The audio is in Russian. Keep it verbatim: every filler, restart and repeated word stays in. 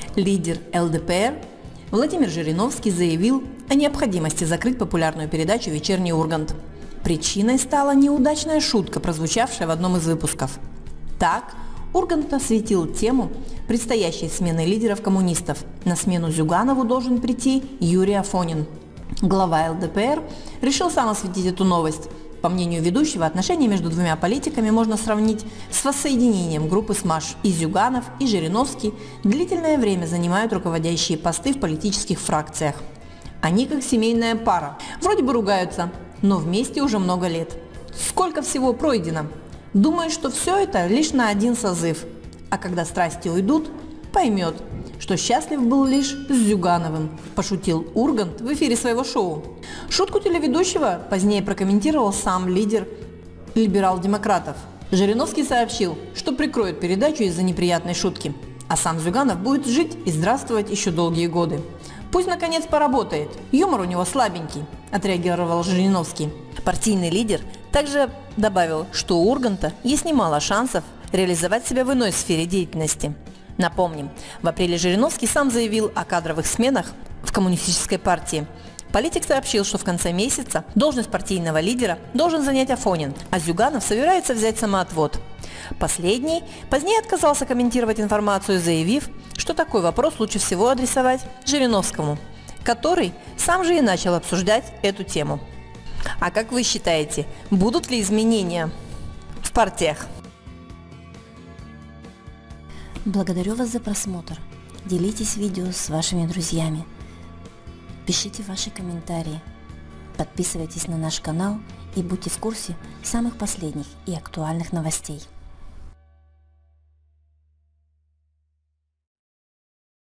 Лидер эл дэ пэ эр Владимир Жириновский заявил о необходимости закрыть популярную передачу «Вечерний Ургант». Причиной стала неудачная шутка, прозвучавшая в одном из выпусков. Так, Ургант осветил тему предстоящей смены лидеров коммунистов. На смену Зюганову должен прийти Юрий Афонин. Глава эл дэ пэ эр решил сам осветить эту новость. По мнению ведущего, отношения между двумя политиками можно сравнить с воссоединением группы СМАШ. И Зюганов, и Жириновский длительное время занимают руководящие посты в политических фракциях. Они как семейная пара. Вроде бы ругаются, но вместе уже много лет. Сколько всего пройдено? Думаю, что все это лишь на один созыв. А когда страсти уйдут, поймет, что счастлив был лишь с Зюгановым, пошутил Ургант в эфире своего шоу. Шутку телеведущего позднее прокомментировал сам лидер либерал-демократов. Жириновский сообщил, что прикроет передачу из-за неприятной шутки, а сам Зюганов будет жить и здравствовать еще долгие годы. Пусть наконец поработает, юмор у него слабенький, отреагировал Жириновский. Партийный лидер также добавил, что у Урганта есть немало шансов реализовать себя в иной сфере деятельности. Напомним, в апреле Жириновский сам заявил о кадровых сменах в Коммунистической партии. Политик сообщил, что в конце месяца должность партийного лидера должен занять Афонин, а Зюганов собирается взять самоотвод. Последний позднее отказался комментировать информацию, заявив, что такой вопрос лучше всего адресовать Жириновскому, который сам же и начал обсуждать эту тему. А как вы считаете, будут ли изменения в партиях? Благодарю вас за просмотр. Делитесь видео с вашими друзьями. Пишите ваши комментарии. Подписывайтесь на наш канал и будьте в курсе самых последних и актуальных новостей.